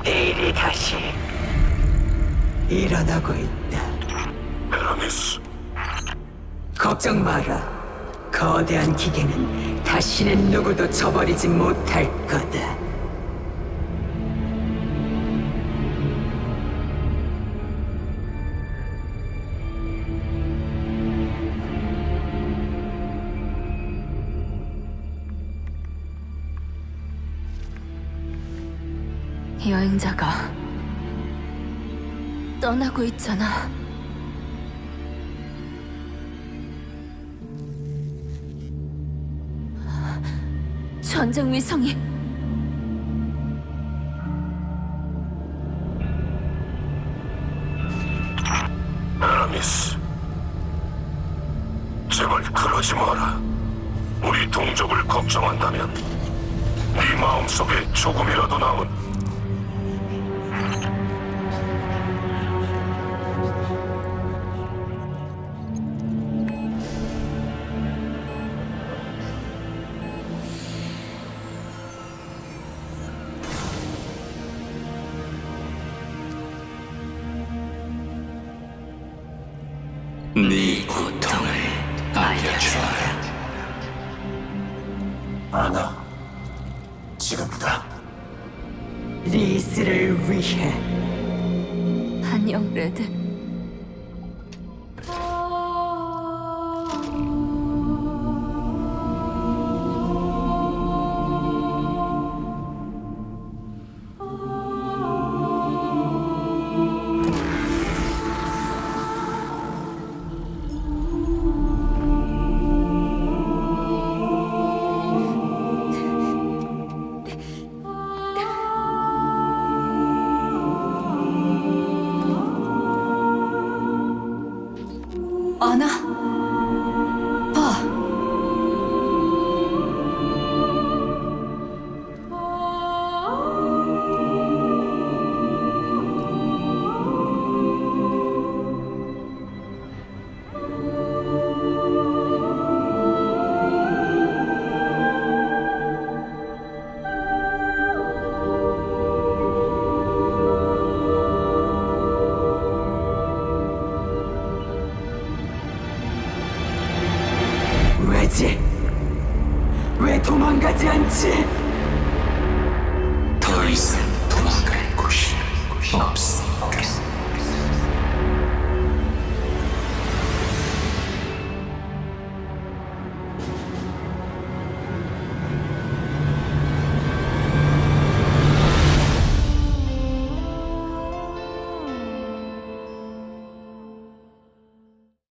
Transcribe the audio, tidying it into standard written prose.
내일이 다시 일어나고 있다. 에라미스, 걱정 마라. 거대한 기계는 다시는 누구도 저버리지 못할 거다. 여행자가 떠나고 있잖아. 전쟁 위성이 에라미스, 제발 그러지 마라. 우리 동족을 걱정한다면 네 마음속에 조금이라도 남은 네 고통을 알려주어라. 아나, 지금이다. 리스를 위해. 안녕, 레드. 아나, 봐. 왜지? 왜 도망가지 않지? 더 이상 도망갈 곳이 없어.